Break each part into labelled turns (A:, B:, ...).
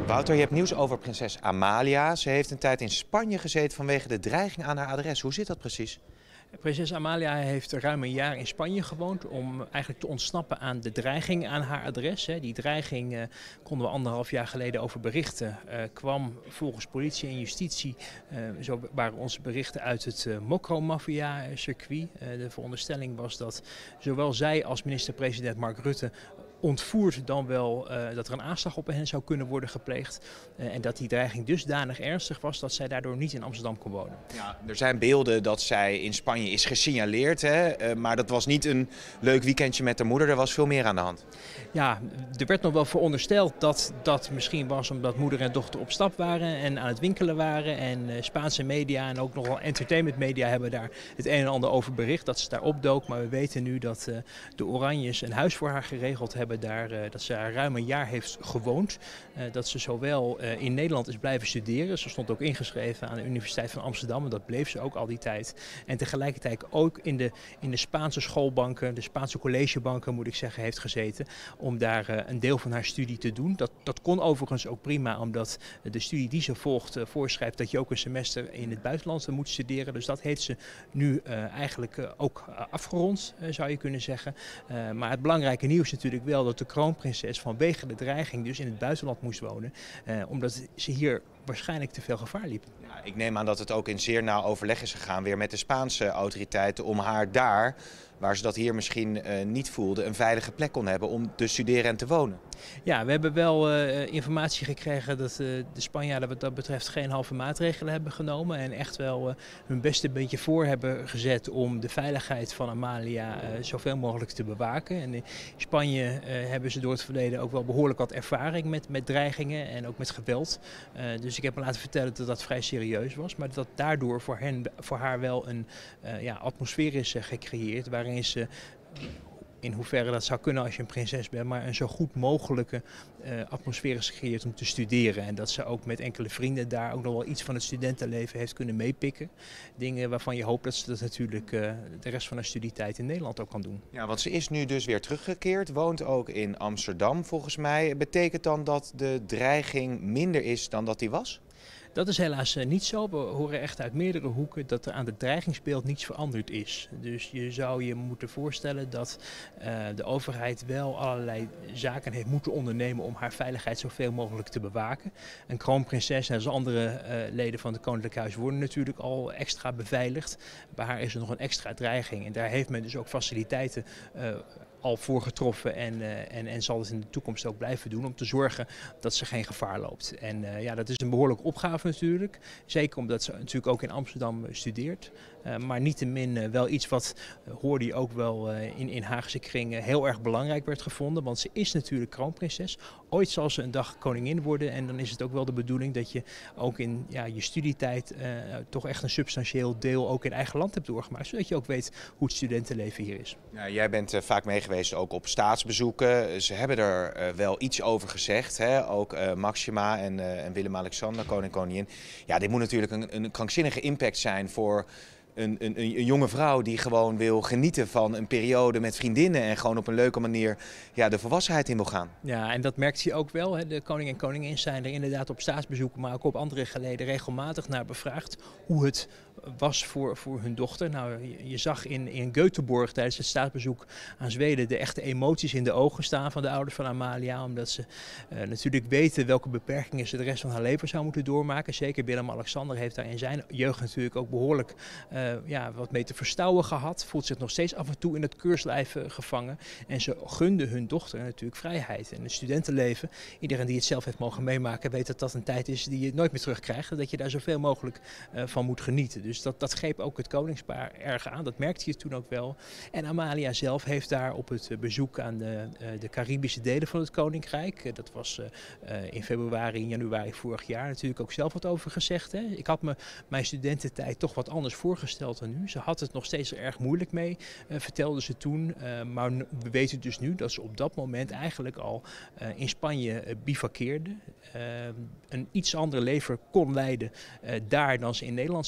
A: Wouter, je hebt nieuws over prinses Amalia. Ze heeft een tijd in Spanje gezeten vanwege de dreiging aan haar adres. Hoe zit dat precies?
B: Prinses Amalia heeft ruim een jaar in Spanje gewoond om eigenlijk te ontsnappen aan de dreiging aan haar adres. Die dreiging konden we 1,5 jaar geleden over berichten. Kwam volgens politie en justitie, zo waren onze berichten uit het Mokro-maffia-circuit. De veronderstelling was dat zowel zij als minister-president Mark Rutte ontvoerd dan wel dat er een aanslag op hen zou kunnen worden gepleegd. En dat die dreiging dusdanig ernstig was dat zij daardoor niet in Amsterdam kon wonen.
A: Ja, er zijn beelden dat zij in Spanje is gesignaleerd, hè? Maar dat was niet een leuk weekendje met haar moeder. Er was veel meer aan de hand.
B: Ja, er werd nog wel verondersteld dat dat misschien was omdat moeder en dochter op stap waren en aan het winkelen waren. En Spaanse media en ook nog wel entertainmentmedia hebben daar het een en ander over bericht. Dat ze daar opdook. Maar we weten nu dat de Oranjes een huis voor haar geregeld hebben. Dat ze daar ruim een jaar heeft gewoond. Dat ze zowel in Nederland is blijven studeren. Ze stond ook ingeschreven aan de Universiteit van Amsterdam. En dat bleef ze ook al die tijd. En tegelijkertijd ook in de Spaanse schoolbanken, de Spaanse collegebanken moet ik zeggen, heeft gezeten. Om daar een deel van haar studie te doen. Dat kon overigens ook prima, omdat de studie die ze volgt voorschrijft dat je ook een semester in het buitenland moet studeren. Dus dat heeft ze nu eigenlijk ook afgerond, zou je kunnen zeggen. Maar het belangrijke nieuws is natuurlijk wel dat de kroonprinses vanwege de dreiging dus in het buitenland moest wonen. Omdat ze hier waarschijnlijk te veel gevaar liep.
A: Ja, ik neem aan dat het ook in zeer nauw overleg is gegaan weer met de Spaanse autoriteiten om haar daar, waar ze dat hier misschien niet voelde, een veilige plek kon hebben om te studeren en te wonen.
B: Ja, we hebben wel informatie gekregen dat de Spanjaarden wat dat betreft geen halve maatregelen hebben genomen. En echt wel hun beste beetje voor hebben gezet om de veiligheid van Amalia zoveel mogelijk te bewaken. En in Spanje hebben ze door het verleden ook wel behoorlijk wat ervaring met dreigingen en ook met geweld. Dus ik heb me laten vertellen dat dat vrij serieus was. Maar dat daardoor voor haar wel een atmosfeer is gecreëerd waarin ze, in hoeverre dat zou kunnen als je een prinses bent, maar een zo goed mogelijke atmosfeer is gecreëerd om te studeren. En dat ze ook met enkele vrienden daar ook nog wel iets van het studentenleven heeft kunnen meepikken. Dingen waarvan je hoopt dat ze dat natuurlijk de rest van haar studietijd in Nederland ook kan doen.
A: Ja, want ze is nu dus weer teruggekeerd, woont ook in Amsterdam volgens mij. Betekent dan dat de dreiging minder is dan dat die was?
B: Dat is helaas niet zo. We horen echt uit meerdere hoeken dat er aan het dreigingsbeeld niets veranderd is. Dus je zou je moeten voorstellen dat de overheid wel allerlei zaken heeft moeten ondernemen om haar veiligheid zoveel mogelijk te bewaken. Een kroonprinses en andere leden van het Koninklijk Huis worden natuurlijk al extra beveiligd. Bij haar is er nog een extra dreiging en daar heeft men dus ook faciliteiten al voor getroffen en zal het in de toekomst ook blijven doen om te zorgen dat ze geen gevaar loopt. En dat is een behoorlijke opgave natuurlijk. Zeker omdat ze natuurlijk ook in Amsterdam studeert. Maar niettemin wel iets wat, hoorde je ook wel in Haagse kringen, heel erg belangrijk werd gevonden. Want ze is natuurlijk kroonprinses. Ooit zal ze een dag koningin worden en dan is het ook wel de bedoeling dat je ook in je studietijd toch echt een substantieel deel ook in eigen land hebt doorgemaakt. Zodat je ook weet hoe het studentenleven hier is.
A: Ja, jij bent vaak mee geweest ook op staatsbezoeken. Ze hebben er wel iets over gezegd. Hè? Ook Maxima en Willem-Alexander, koning en koningin. Ja, dit moet natuurlijk een krankzinnige impact zijn voor een jonge vrouw die gewoon wil genieten van een periode met vriendinnen en gewoon op een leuke manier de volwassenheid in wil gaan.
B: Ja, en dat merkt je ook wel. Hè. De koning en koningin zijn er inderdaad op staatsbezoek, maar ook op andere geleden regelmatig naar bevraagd hoe het was voor hun dochter. Nou, je zag in Göteborg tijdens het staatsbezoek aan Zweden de echte emoties in de ogen staan van de ouders van Amalia, omdat ze natuurlijk weten welke beperkingen ze de rest van haar leven zou moeten doormaken. Zeker Willem-Alexander heeft daar in zijn jeugd natuurlijk ook behoorlijk wat mee te verstouwen gehad. Voelt zich nog steeds af en toe in het keurslijf gevangen. En ze gunden hun dochter natuurlijk vrijheid. En het studentenleven, iedereen die het zelf heeft mogen meemaken, weet dat dat een tijd is die je nooit meer terugkrijgt. Dat je daar zoveel mogelijk van moet genieten. Dus dat greep ook het koningspaar erg aan. Dat merkte je toen ook wel. En Amalia zelf heeft daar op het bezoek aan de Caribische delen van het koninkrijk. Dat was in februari en januari vorig jaar natuurlijk ook zelf wat over gezegd. Hè. Ik had me mijn studententijd toch wat anders voorgesteld dan nu. Ze had het nog steeds erg moeilijk mee, vertelde ze toen. Maar we weten dus nu dat ze op dat moment eigenlijk al in Spanje bivakkeerde. Een iets ander leven kon leiden daar dan ze in Nederland zou kunnen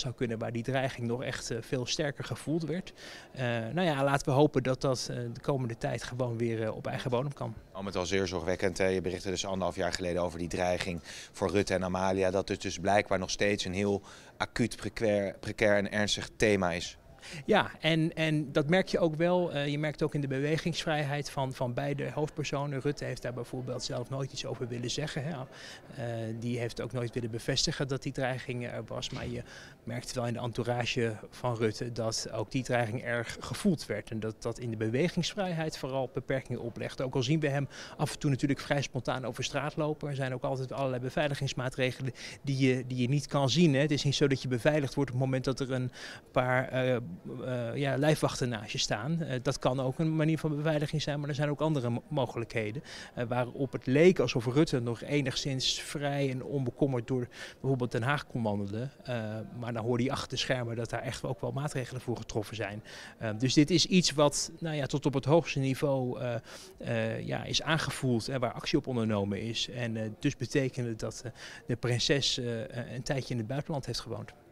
B: waar die dreiging nog echt veel sterker gevoeld werd. Nou ja, laten we hopen dat dat de komende tijd gewoon weer op eigen bodem kan.
A: Al met al zeer zorgwekkend. Je berichtte dus 1,5 jaar geleden over die dreiging voor Rutte en Amalia. Dat het dus blijkbaar nog steeds een heel acuut, precair en ernstig thema is.
B: Ja, en dat merk je ook wel. Je merkt ook in de bewegingsvrijheid van beide hoofdpersonen. Rutte heeft daar bijvoorbeeld zelf nooit iets over willen zeggen. Hè. Die heeft ook nooit willen bevestigen dat die dreiging er was. Maar je merkt wel in de entourage van Rutte dat ook die dreiging erg gevoeld werd. En dat in de bewegingsvrijheid vooral beperkingen oplegt. Ook al zien we hem af en toe natuurlijk vrij spontaan over straat lopen. Er zijn ook altijd allerlei beveiligingsmaatregelen die je niet kan zien. Hè. Het is niet zo dat je beveiligd wordt op het moment dat er een paar lijfwachten naast je staan. Dat kan ook een manier van beveiliging zijn, maar er zijn ook andere mogelijkheden. Waarop het leek alsof Rutte nog enigszins vrij en onbekommerd door bijvoorbeeld Den Haag kon wandelen. Maar dan hoorde hij achter de schermen dat daar echt ook wel maatregelen voor getroffen zijn. Dus dit is iets wat tot op het hoogste niveau is aangevoeld en waar actie op ondernomen is. En dus betekent het dat de prinses een tijdje in het buitenland heeft gewoond.